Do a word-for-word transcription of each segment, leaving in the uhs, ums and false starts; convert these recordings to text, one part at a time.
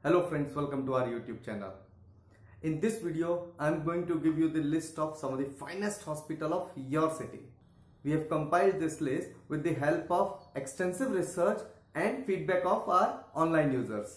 Hello friends, welcome to our YouTube channel. In this video, I am going to give you the list of some of the finest hospitals of your city. We have compiled this list with the help of extensive research and feedback of our online users.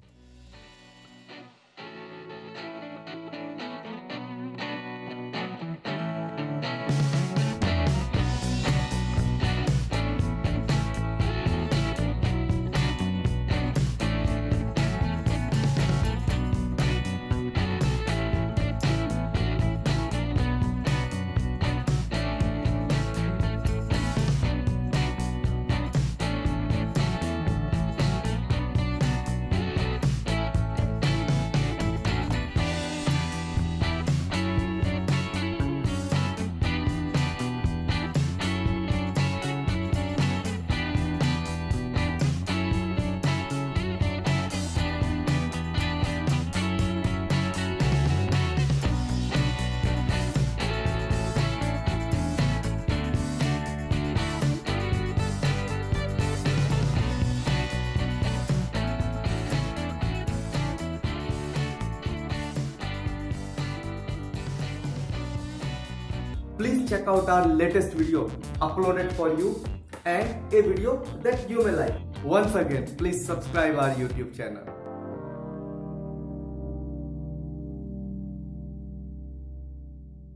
Please check out our latest video uploaded for you and a video that you may like. Once again, please subscribe our YouTube channel.